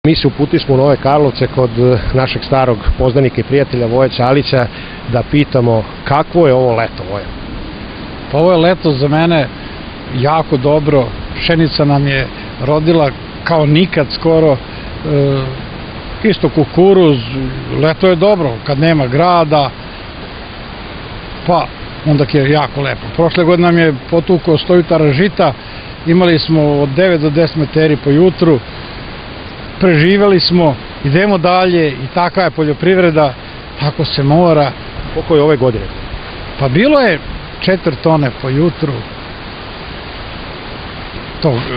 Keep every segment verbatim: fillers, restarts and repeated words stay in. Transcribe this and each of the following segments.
Mi se uputili smo u Nove Karlovce kod našeg starog poznanika i prijatelja Voje Ćalića da pitamo kakvo je ovo leto, Voja? Pa ovo je leto za mene jako dobro, pšenica nam je rodila kao nikad skoro, e, isto kukuruz, leto je dobro, kad nema grada, pa onda je jako lepo. Prošle godine nam je potukao sto jutara žita, imali smo od devet do deset meteri po jutru, preživeli smo, idemo dalje i takva je poljoprivreda, tako se mora. Koliko je ove godine? Pa bilo je četiri tone po jutru tog, e,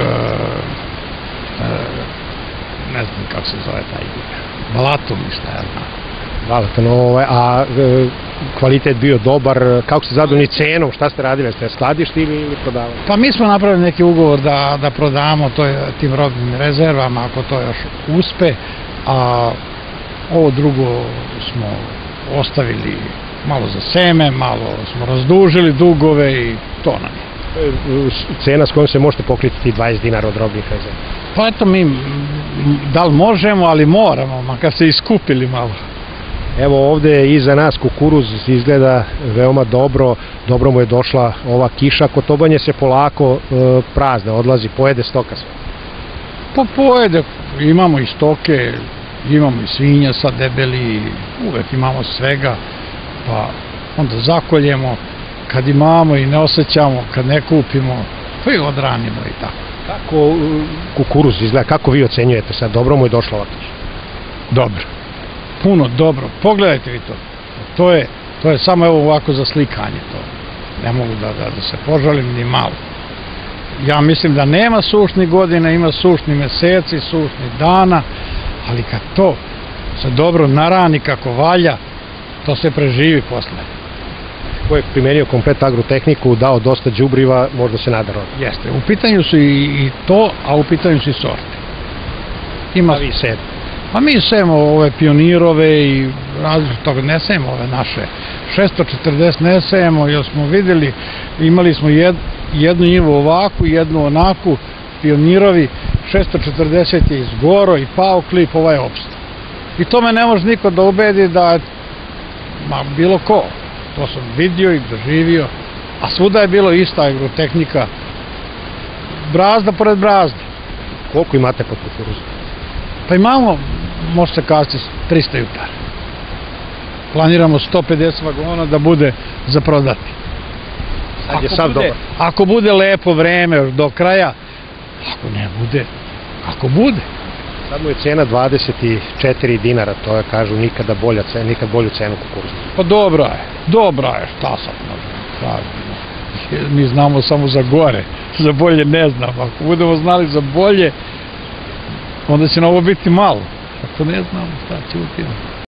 e, ne znam kako se zove taj balatum i šta ja znam. Balatum, ovaj, a e, kvalitet bio dobar, kako ste zadovoljni cenom, šta ste radili, ste skladištili ili prodavali? Pa mi smo napravili neki ugovor da, da prodamo to je, tim robnim rezervama, ako to još uspe, a ovo drugo smo ostavili malo za seme, malo smo razdužili dugove i to nam je. Cena s kojom se možete pokriti ti dvadeset dinara od robnih rezerva? Pa eto mi, da li možemo, ali moramo, makar se iskupili malo. Evo ovde iza nas kukuruz izgleda veoma dobro, dobro mu je došla ova kiša, kotobanje se polako e, prazne, odlazi, pojede stoka sve. Pa pojede, imamo i stoke, imamo i svinja sad debeli, uvek imamo svega, pa onda zakoljemo, kad imamo i ne osjećamo, kad ne kupimo, pa i odranimo i tako. Kako kukuruz izgleda, kako vi ocenjujete sad, dobro mu je došla ova kiša? Dobro. Puno dobro. Pogledajte vi to. To je, to je samo evo ovako za slikanje to. Ne mogu da, da, da se požalim ni malo. Ja mislim da nema sušnih godina, ima sušni meseci, sušni dana, ali kad to se dobro narani kako valja, to se preživi posle. Ko je primenio komplet agrotehniku, dao dosta đubriva, možda se nada rodi. Jeste. U pitanju su i, i to, a u pitanju su i sorte. Ima... A vi sedi? Pa mi sejemo ove pionirove i različite toga, ne sejemo ove naše. šesto četrdeset ne sejemo, jer smo videli, imali smo jed, jednu njivu ovakvu, jednu onakvu, pionirovi, šesto četrdeset je izgoro i pao klip, ovaj opstao. I to me ne može niko da ubedi da, ma bilo ko, to sam vidio i doživio, a svuda je bilo ista agrotehnika, brazda pored brazda. Koliko imate pod kukuruzom? Pa imamo, može se kazati, trista jutara. Planiramo sto pedeset vagona da bude za prodati. Sad je sad dobar. Ako bude lepo vreme još do kraja, ako ne bude, ako bude. Sad mu je cena dvadeset četiri dinara, to je, kažu, nikada bolja cena, nikad bolju cenu kukuruza. Pa dobra je, dobra je, šta sad možemo. Mi znamo samo za gore, za bolje ne znamo. Ako budemo znali za bolje, onda će na ovo biti malo. Ako ne znamo, šta će utina.